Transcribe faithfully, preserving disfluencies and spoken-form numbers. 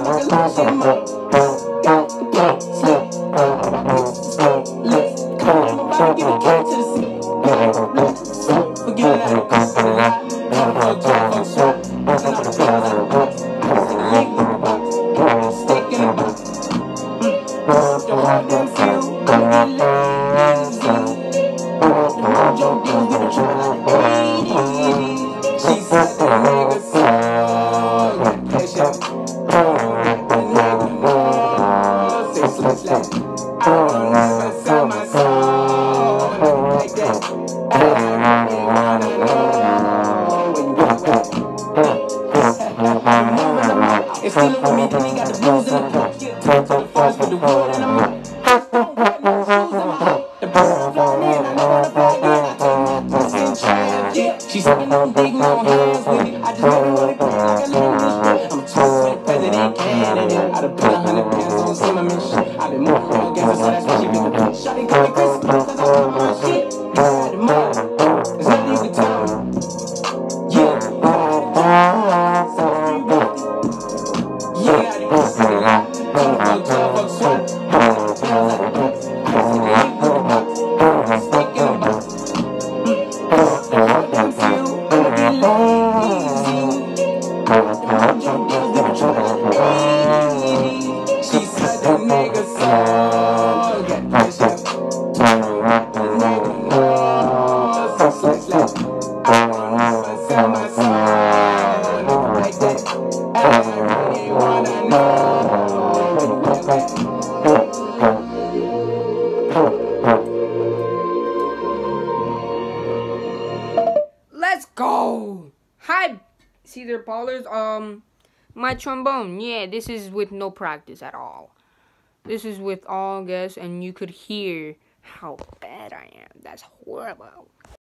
motherfucker, look at your mom. Got got slip. Let's come on, give a kick to the seat. Forget that. Fuck job, fuck swap. Stick in the box. Don't want them feel. Don't get lazy. Don't joke, don't get tried. She said that nigga suck. Cash out. The nigga more. Say slap slap. I don't know inside my soul. Like that. I really wanna know when you walk back. If feeling with me, then he got the blues in the cup. Turn to the forest with the wood and I'm up. The bird flying in, I know I'm flying in. Just in trap, yeah. She's sitting on big, no hands with it. I just want to work like a little bitch. I'm a two-sweat president candidate. I done put a hundred bands on Zimmerman shit. I been moving on gas, so that's why she been the bitch. Shawty call me Chris, cause I put my shit. At the mud, there's nothing you can tell me. Yeah, yeah, I did this thing. Fuck job, fuck swap. Stick in the box. Don't want them feel. Don't get lazy. Don't joke, don't get tried. She said that nigga suck. Get cash out. The nigga more. So slap slap. I don't know inside my soul. Like that. I really wanna know when you walk back. Let's go. Hi, Cedar Pollers. Um, my trombone. Yeah, this is with no practice at all. This is with all guests, and you could hear how bad I am. That's horrible.